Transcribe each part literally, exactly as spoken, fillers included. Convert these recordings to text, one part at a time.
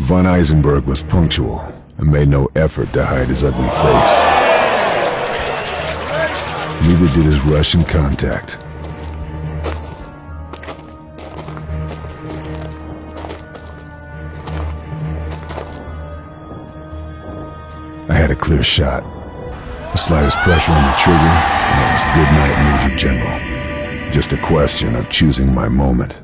Von Eisenberg was punctual and made no effort to hide his ugly face. Neither did his Russian contact. I had a clear shot. The slightest pressure on the trigger, and it was good night, Major General. Just a question of choosing my moment.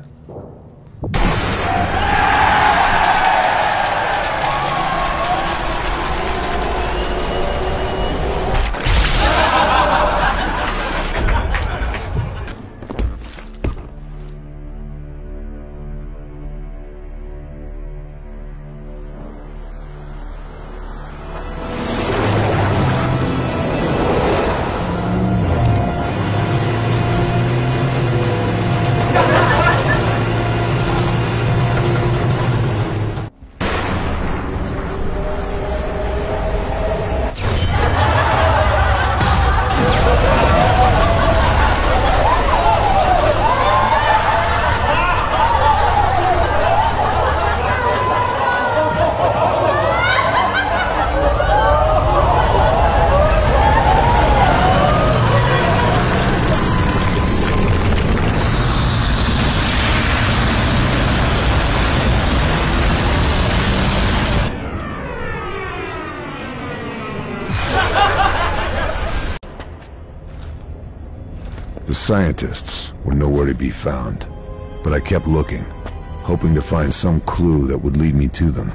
The scientists were nowhere to be found, but I kept looking, hoping to find some clue that would lead me to them.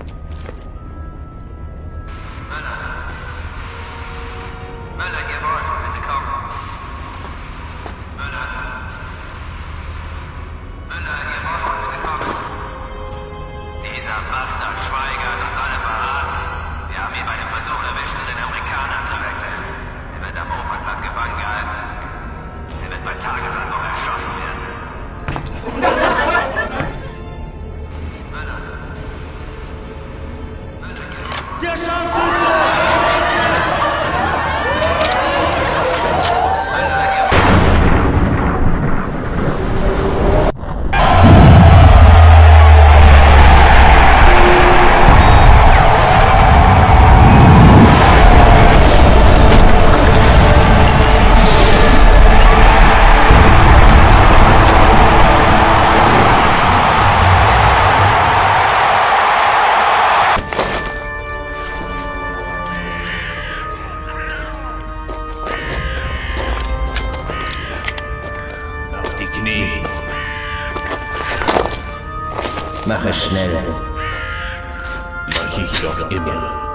Mach es schnell. Mach ich doch immer.